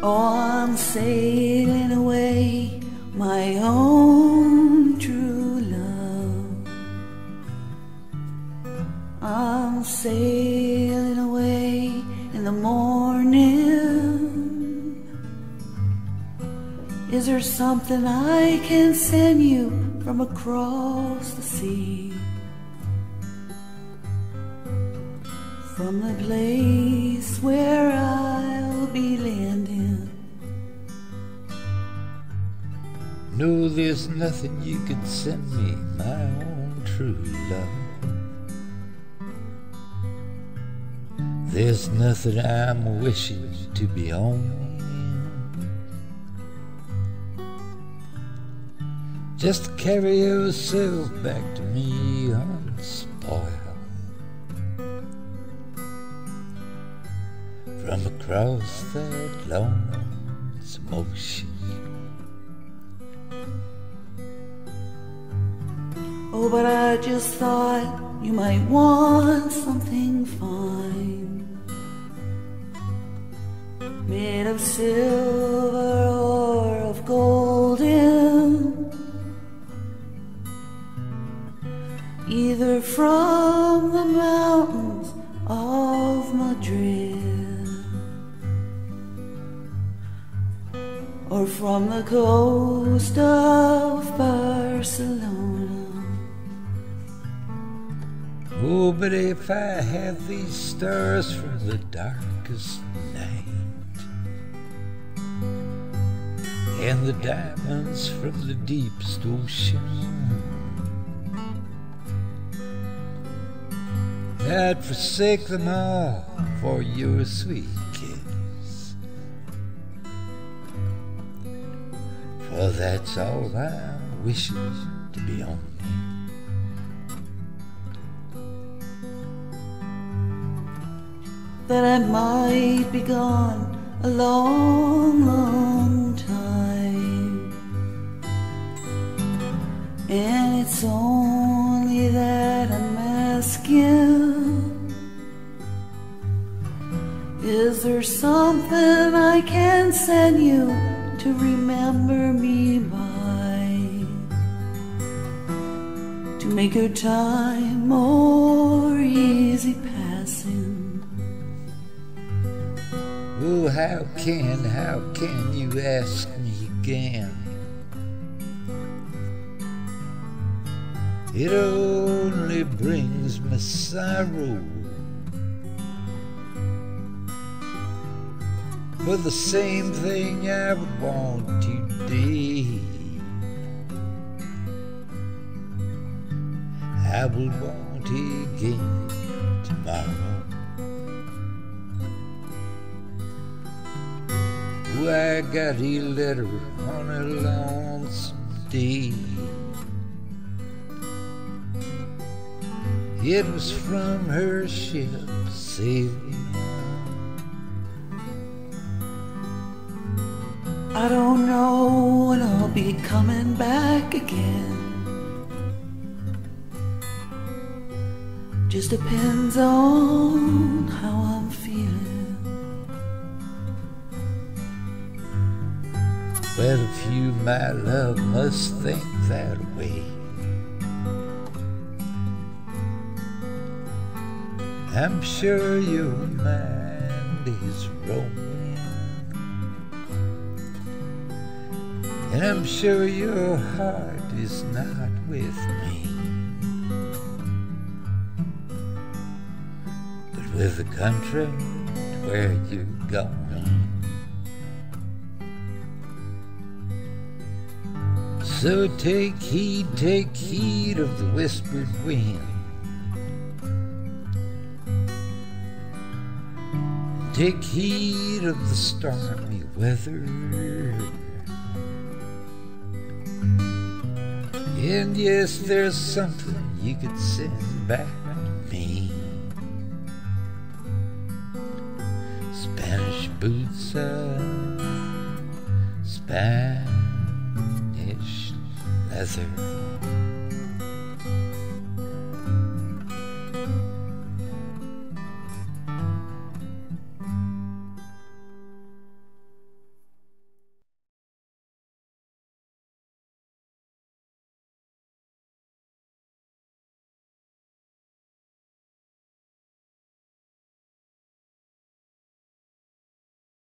Oh, I'm sailing away, my own true love. I'm sailing away in the morning. Is there something I can send you from across the sea? From the place where I'll be landing. No, there's nothing you can send me, my own true love. There's nothing I'm wishing to be owning. Just carry yourself back to me unspoiled from across that lonesome ocean. Oh, but I just thought you might want something fine, made of silver or of golden, either from the mountains of Madrid or from the coast of Barcelona. Oh, but if I had these stars from the darkest night and the diamonds from the deepest ocean, I'd forsake them all for your sweet kiss. For that's all I'm wishing to be on me. That I might be gone a long, long time, and it's only that I'm asking, is there something I can send you to remember me by, to make your time more easy passing? Oh, how can you ask me again? It only brings me sorrow, for the same thing I would want today, I will want again tomorrow. Oh, I got a letter on a lonesome day. It was from her ship sailing. I don't know when I'll be coming back again. Just depends on how I'm feeling. Well, if you, my love, must think that way, I'm sure your mind is roaming, and I'm sure your heart is not with me, but with the country where you're going. So take heed of the whispered wind. Take heed of the stormy weather. And yes, there's something you could send back to me. Spanish boots of Spanish leather.